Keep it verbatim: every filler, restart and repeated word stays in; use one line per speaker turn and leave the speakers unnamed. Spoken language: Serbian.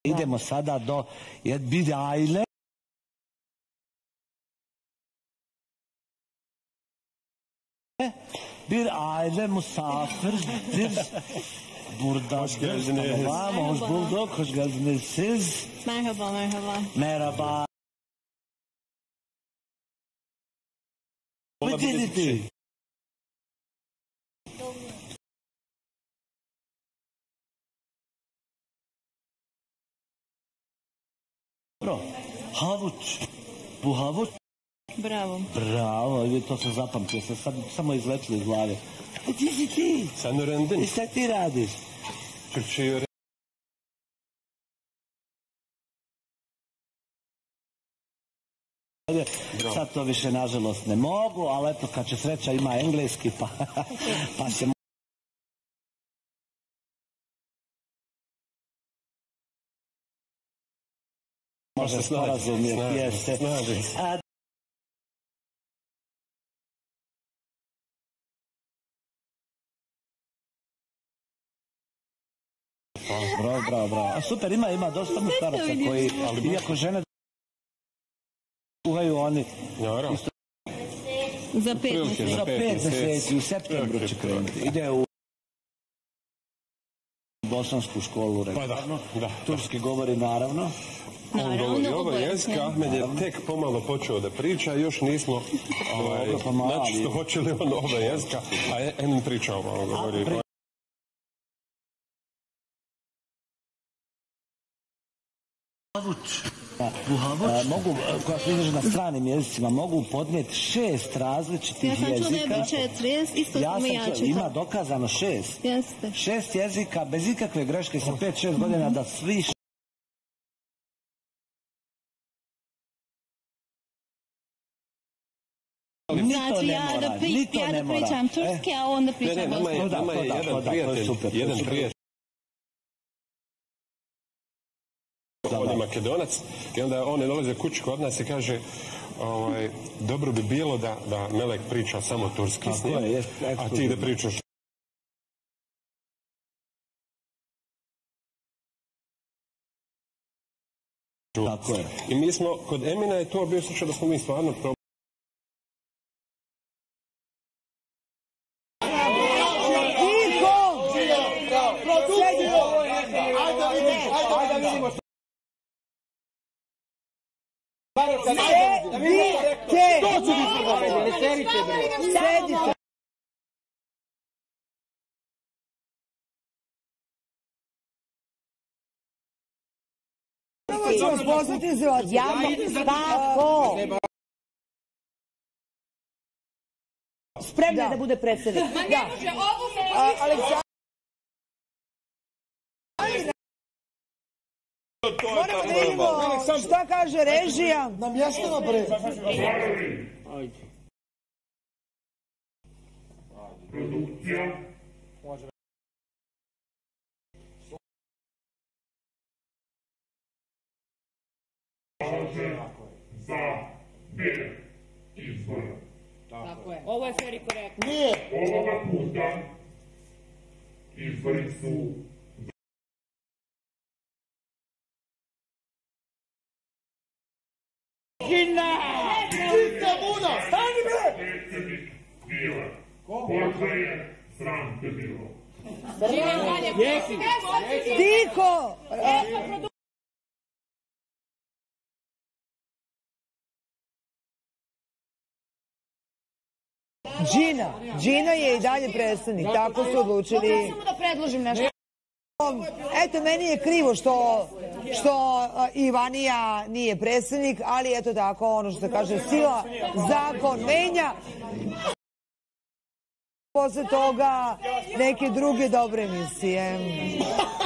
idemo sada do bir aile. Bir aile misafirdir. Burada hoş geldiniz. Tamam, hoş bulduk. Hoş geldiniz siz.
Merhaba, merhaba.
Merhaba. Vidjeti. Dobro, havuć. Bu havuć.
Bravo.
Bravo, to sam zapamtio, sam sad samo izletilo iz glave. E ti si ti.
Sen öğrendin.
I šta ti radiš?
Türkçeyi öğren.
Sad to više nažalost ne mogu, ali eto kad će sreća ima engleski pa, pa se može sporazumjeti. Jeste. Bravo, bravo, bravo. A super, ima, ima dosta muškaraca koji, iako žene kuhaju oni.
Za pet mjeseci.
Za pet mjeseci, u septembru će krenuti. Ide u bosansku školu, rekao. Turski govori, naravno.
On govori oba jezika, Ahmed je tek pomalo počeo da priča, još nismo znači što hoće li on oba jezika, a en priča malo govori.
Mogu, koja se izraže na stranim jezicima, mogu podnijeti šest različitih jezika.
Ja sam čula da je četiri, isto sam i ja čitala.
Ima dokazano šest.
Jeste.
Šest jezika, bez ikakve greške, sa pet šest godina da svi...
Znači ja da pričam turski, a onda pričam bosanski.
Nama je jedan prijatelj, jedan prijatelj. On je Makedonac i onda on je dolaze kući kod nas i kaže dobro bi bilo da Melek priča samo turski s njim, a ti da pričaš.
Tako je.
I mi smo, kod Emina je to bio slučaj da smo mi stvarno probali.
Sedite! To ću biti ne serite bre! Sedite! Prvo ću vas poslati za vas javno tako! Spremna da bude predsjednik. Ma ne može, ovo se može... Moramo da vidimo šta kaže režija. Na mjestima bre. Ajde. Produkcija. Za bir izbor. Tako je. Ovo je fer i korektno. Nije. Ovoga puta izbori su Gina! Gina Muna! Stani bre! Predsjednik bila. Pođe sram te bilo. Jesi! Diko! Gina. Gina je i dalje predsjednik. Tako su odlučili. Mogu samo da predložim nešto. Eto, meni je krivo što što Ivanija nije predsjednik, ali eto tako, ono što kaže sila, zakon menja. Posle toga neke druge dobre misije.